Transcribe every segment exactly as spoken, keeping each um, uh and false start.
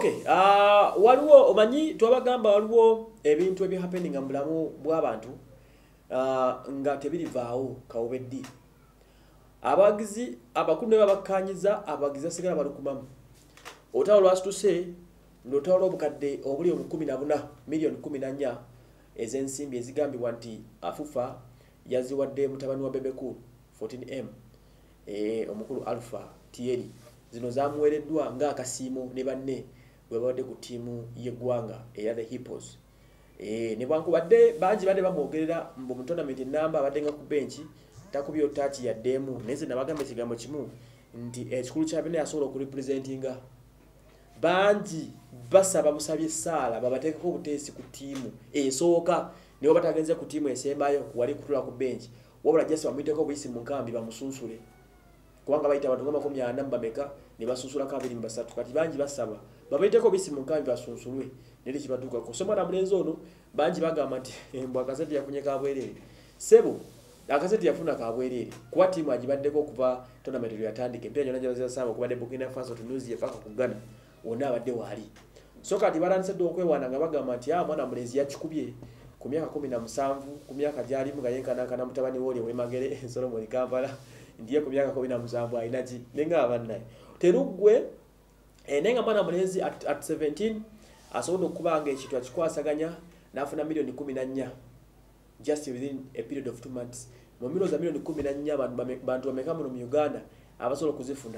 Okay, ah uh, waliwo omanyi twabagamba waliwo ebintu ebi happening ambulamu bw'abantu ah uh, nga tebirivaawo kawobeddi. Abagizi abakulu babakanyiza abagiza sigala balukumamu. Otawo lwasituse ndotawo obukadde obuli mu kumi na buna milioni kumi na nnya ezensimbi ezigambibwa nti afufa yaziwadde mutabani wa Bebe Cool fourteen M eh omukulu Alpha Thierry zino zamuwereddwa nga akasiimo ne banne bwe bawadde ku tiimu y'eggwanga eya the Hippos. Eh ne bwankubadde bangi badde bamwogerera mu tournament namba abadde nga ku benchi takubyo tachi ya demu neze nabagambe kigambo kimu nti ekikulu kya bine asobola ku representinga bangi basaba musabye sala babateekako obuteesi ku tiimu esooka nibo batagenze ku tiimu esembayo wali kutula ku bench wabula just bamwiteko buyisi mu nkambi bamusunsule kubanga bayita abantu nga makumi ana mbameka ne basunsula kabiri mbasatu kati bangi basaba babayiteko buyisi mu nkambi basunsulwe neli kibatuka ko soma na mlenzo ono bangi bagamba nti mbwa kaseti yafunyeka abwerere sebo akaseti yafuna kabwerere kwa tiimu agibaddeko okuva tournament yatandike mpya nyona jaza saba kubadde Burkina Faso Tunisia paka ku Ghana wona abadde wali so kati baransedde okwewana nga bagamba nti ah mwana mulezi yakikubye ku myaka kumi na musanvu ku myaka gyali mu gayenkana kana mutabani woli wemagere ensolo mu Kampala ndiye ku myaka kumi na musanvu ayina ki nenga abannaye terugwe enenga mwana mulezi at, at seventeen asobola okubanga ekitu akikwasaganya nafuna milioni kumi na nnya just within a period of two months mu milo za milioni kumi na nnya bantu bameka mu Uganda abasobola kuzifuna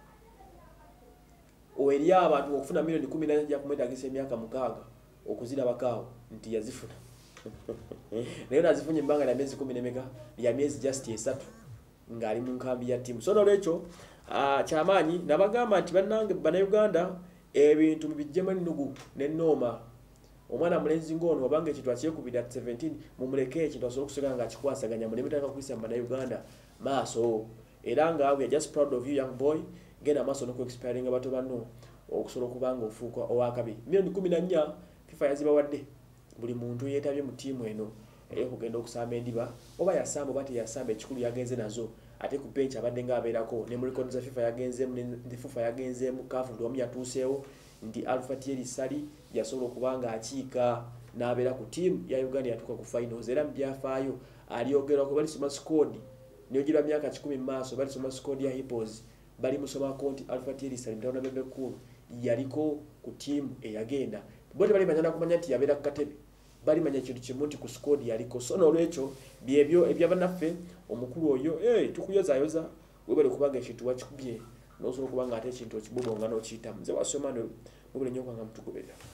oeri abantu okufuna milioni kumi na nnya kumwenda agise emyaka mukaaga okuzira bakaawo nti yazifuna leo nazifunye mbanga na miezi kumi n'emeka ya miezi just esatu ngali mu nkambi ya timu so nolecho ah chamanyi nabagamba nti bannange bana Uganda ebintu bijjema nugu nenoma omwana mulenzi ngono wabange kitu achiye ku bida seventeen mumuleke ekintu asobola kusigala nga kikwasaganya munemetaka kwisa bana Uganda maso era nga we are just proud of you young boy gena maso no ku expiring abato bano okusobola kubanga ofuuka owakabi milioni kumi na nnya FIFA yaziba wadde buli muntu yetabye mu tiimu eno eyo kugenda okusamba endiba oba yasamba bati yasamba ekikulu yagenze nazo ate ku bench abadde nga abeerako ne mu record za FIFA yagenze ne FIFA yagenze mu kafu ndo omuyatuuseewo ndi Alpha Thierry Sali yasobola okubanga akiika n'abeera ku team ya Uganda yatuka ku finals era mbyafaayo aliyogera ko bali soma squad niyo gira myaka kikumi maaso bali soma squad ya Hippos bali musoma konti Alpha Thierry Sali mtaona Bebe Cool yaliko ku team eyagenda bote bali manyana kumanya nti yabeera ku katebe bali manya kintu kimunti ku squad yaliko so nolwecho byebyo ebyabanaffe omukulu oyo eh tukuyoza yoza webale kubanga ekintu wakikubye nosobola kubanga ate ekintu ekibubonga n'okiyitamu nze wasoma no mubule nnyo kwanga mutukubera